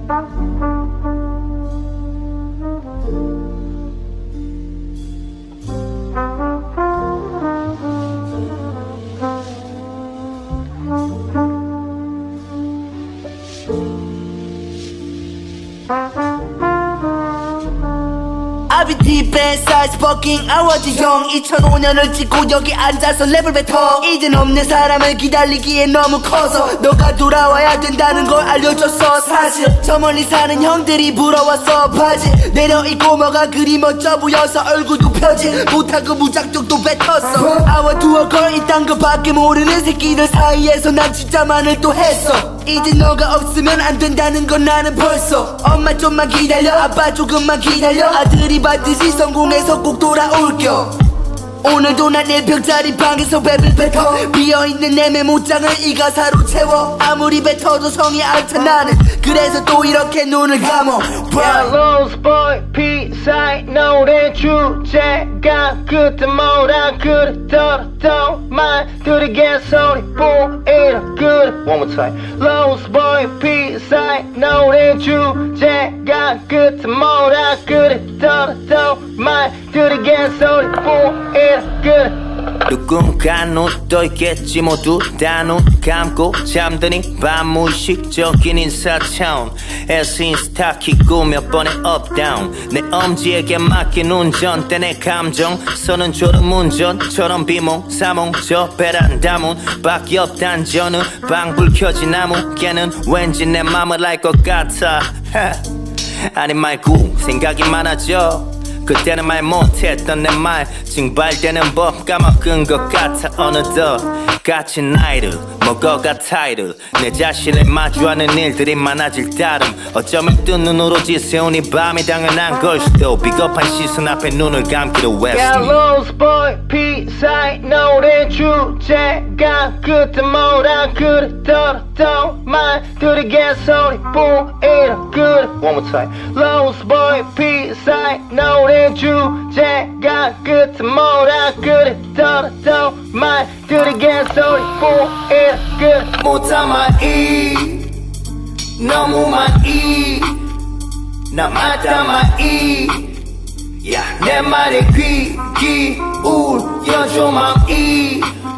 I'll be deep inside fucking hours 형 2005년을 찍고 여기 앉아서 랩을 뱉어 이젠 없는 사람을 기다리기에 너무 커서 너가 돌아와야 된다는 걸 알려줬어 사실 저 멀리 사는 형들이 부러웠어 바지 내려입고 뭐가 그리 멋져 보여서 얼굴도 펴지 못하고 무작정 또 뱉었어 아와두어 걸 이딴 거밖에 모르는 새끼들 사이에서 난 진짜 많을 또 했어 이제 너가 없으면 안 된다는 건 나는 벌써 엄마 좀만 기다려 아빠 조금만 기다려 아들이 받듯이 성공해서 꼭 돌아올겨 오늘도 난 내 벽자리 방에서 랩을 뱉어 비어있는 내 메모장을 이 가사로 채워 아무리 뱉어도 성이 앓다 나는 그래서 또 이렇게 눈을 감어 Lost boy P-side 노래 주제가 그때 뭐라 그랬더라도 말들이 개소리 보이라 그래 One more time Lost boy P-side 노래 주제가 그때 뭐라 그랬더라도 말들이 개소리 보이라 그래 누군가 눈 떠있겠지 모두 다 눈 감고 잠드니 반무의식적인 인사 차원에서 인스타 키고 몇 번의 업다운 내 엄지에게 맡긴 운전대 내 감정 서는 졸음운전처럼 비몽사몽 저 베란다 문 밖에 없단 저는 방불 켜진 나무 걔는 왠지 내 맘을 알 것 같아 아니 말고 생각이 많아져 그때는 말 못했던 내 말 징발되는 법 까먹은 것 같아 어느덧 갇힌 나이를 먹어가 타이를 내 자신을 마주하는 일들이 많아질 따름 어쩌면 뜬 눈으로 지새운 이 밤이 당연한 걸 수도 비겁한 시선 앞에 눈을 감기로 했으니 Lost boy P-side 노래 주제가 그때 뭐라 그랬더라도 말들이 개소리 보이라 그래 One more time Lost boy P-side 노래 주제가 그때 뭐라 그랬더라도 말들이 개소리 보이라 그래 못 참아 이 너무 많이 나 맞담아 이 야 내 말에 귀 기울여줘 맘이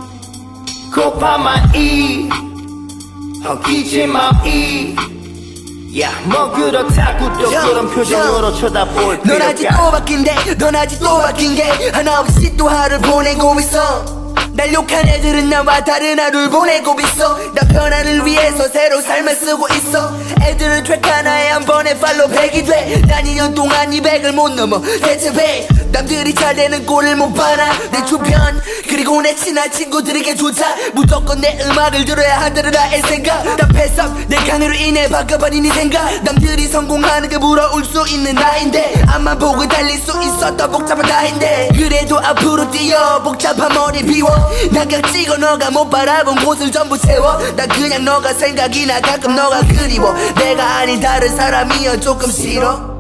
고파만 이 허기지 맘이 야 뭐 그렇다고 또 그런 표정으로 쳐다볼 필요가 넌 아직 또 바뀐데 넌 아직 또 바뀐 게 하나 없이 또 하루를 보내고 있어 날 욕한 애들은 나와 다른 하루를 보내고 있어 나 변화를 위해서 새로 삶을 쓰고 있어 애들은 트랙 하나에 한 번에 팔로우 100이 돼난 2년 동안 200을 못 넘어 대체 왜 남들이 잘 되는 꼴을 못 봐나 내 주변 그리고 내 친한 친구들에게조차 무조건 내 음악을 들어야 한다는 나의 생각 답해서 내 강의로 인해 바꿔버린 이 생각 남들이 성공하는 게 부러울 수 있는 나인데 앞만 보고 달릴 수 있었던 복잡한 나인데 그래도 앞으로 뛰어 복잡한 머리 비워 낙엽 찍어 너가 못 바라본 곳을 전부 채워 나 그냥 너가 생각이 나 가끔 너가 그리워 내가 아닌 다른 사람이여 조금 싫어